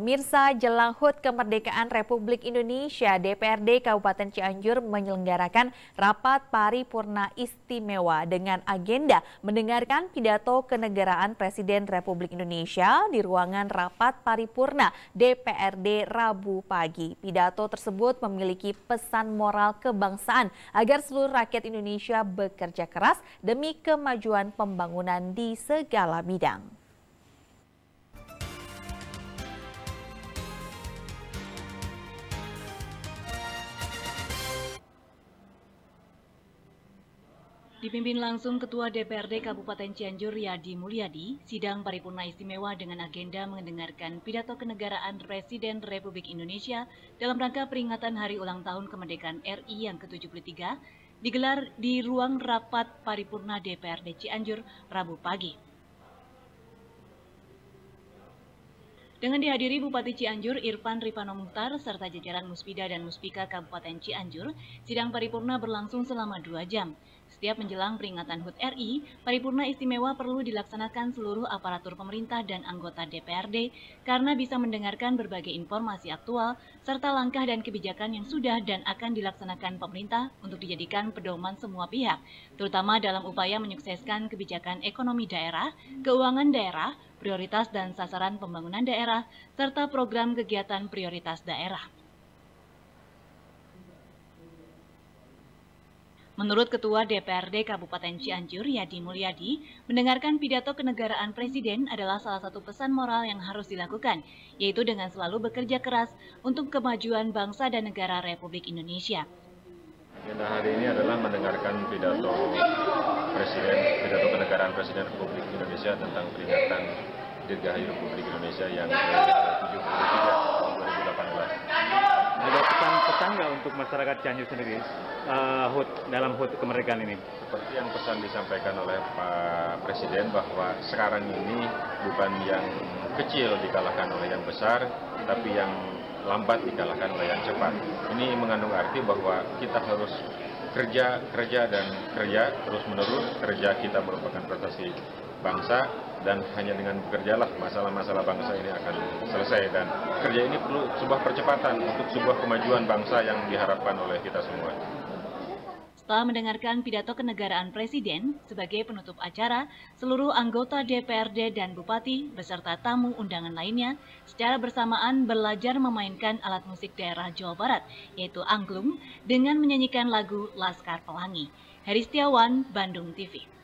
Pemirsa, jelang HUT Kemerdekaan Republik Indonesia, DPRD Kabupaten Cianjur menyelenggarakan rapat paripurna istimewa dengan agenda mendengarkan pidato kenegaraan Presiden Republik Indonesia di ruangan rapat paripurna DPRD Rabu pagi. Pidato tersebut memiliki pesan moral kebangsaan agar seluruh rakyat Indonesia bekerja keras demi kemajuan pembangunan di segala bidang. Dipimpin langsung Ketua DPRD Kabupaten Cianjur Yadi Mulyadi, sidang paripurna istimewa dengan agenda mendengarkan pidato kenegaraan Presiden Republik Indonesia dalam rangka peringatan Hari Ulang Tahun Kemerdekaan RI yang ke-73 digelar di ruang rapat paripurna DPRD Cianjur Rabu pagi. Dengan dihadiri Bupati Cianjur Irfan Ripano Muhtar serta jajaran Muspida dan Muspika Kabupaten Cianjur, sidang paripurna berlangsung selama 2 jam. Setiap menjelang peringatan HUT RI, paripurna istimewa perlu dilaksanakan seluruh aparatur pemerintah dan anggota DPRD karena bisa mendengarkan berbagai informasi aktual serta langkah dan kebijakan yang sudah dan akan dilaksanakan pemerintah untuk dijadikan pedoman semua pihak, terutama dalam upaya menyukseskan kebijakan ekonomi daerah, keuangan daerah, prioritas dan sasaran pembangunan daerah, serta program kegiatan prioritas daerah. Menurut Ketua DPRD Kabupaten Cianjur Yadi Mulyadi, mendengarkan pidato kenegaraan Presiden adalah salah satu pesan moral yang harus dilakukan, yaitu dengan selalu bekerja keras untuk kemajuan bangsa dan negara Republik Indonesia. Agenda hari ini adalah mendengarkan pidato kenegaraan Presiden Republik Indonesia tentang peringatan Dirgahayu Republik Indonesia yang ke-73 tahun 2018. Ada pesan-pesan nggak untuk masyarakat Cianjur sendiri dalam HUT kemerdekaan ini? Seperti yang pesan disampaikan oleh Pak Presiden bahwa sekarang ini bukan yang kecil dikalahkan oleh yang besar, tapi yang lambat dikalahkan oleh yang cepat. Ini mengandung arti bahwa kita harus kerja terus-menerus. Kerja kita merupakan prestasi bangsa, dan hanya dengan bekerjalah masalah-masalah bangsa ini akan selesai, dan kerja ini perlu sebuah percepatan untuk sebuah kemajuan bangsa yang diharapkan oleh kita semua. Setelah mendengarkan pidato kenegaraan Presiden, sebagai penutup acara, seluruh anggota DPRD dan Bupati beserta tamu undangan lainnya secara bersamaan belajar memainkan alat musik daerah Jawa Barat, yaitu angklung, dengan menyanyikan lagu Laskar Pelangi. Heri Setiawan, Bandung TV.